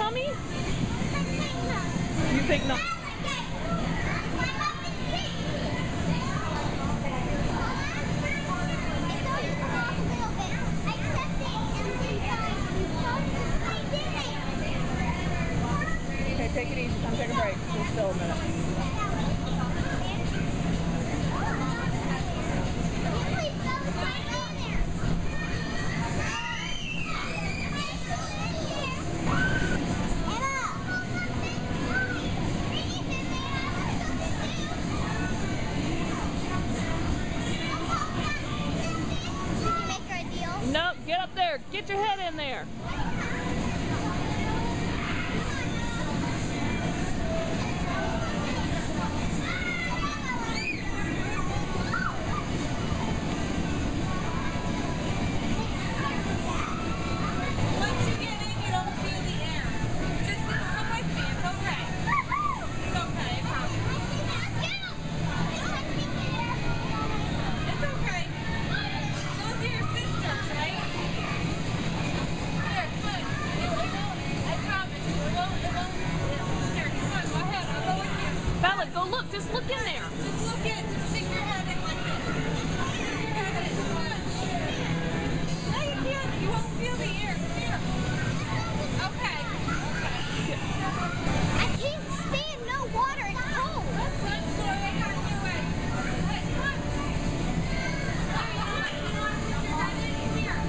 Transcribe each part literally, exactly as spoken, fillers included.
Mommy? You think not? Okay, take it easy. Come take a break. Hold still a minute. Nope, get up there. Get your head in there. Once you get in, you don't feel the air. Just come with me. It's okay. It's okay, I promise. It's okay. Those are your sisters, right? Here, come on. It won't. I promise. It won't. It won't. Here, come on. Go ahead. I'll go with you. Bella, go look. Just look in there. Just look in. Just stick your head in like this. Stick your head in. Come on. No, you can't. You won't feel the air. Come here. Okay. Okay. I can't stand no water. It's cold. Run, Soy. I got you away. Hey, come on. Come on. You want to put your head in here?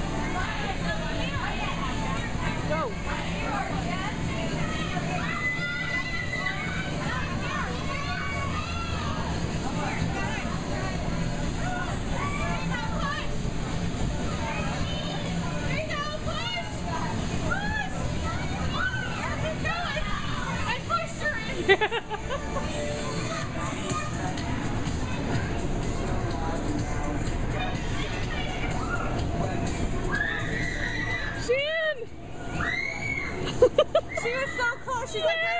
Go. She was so close. She's like,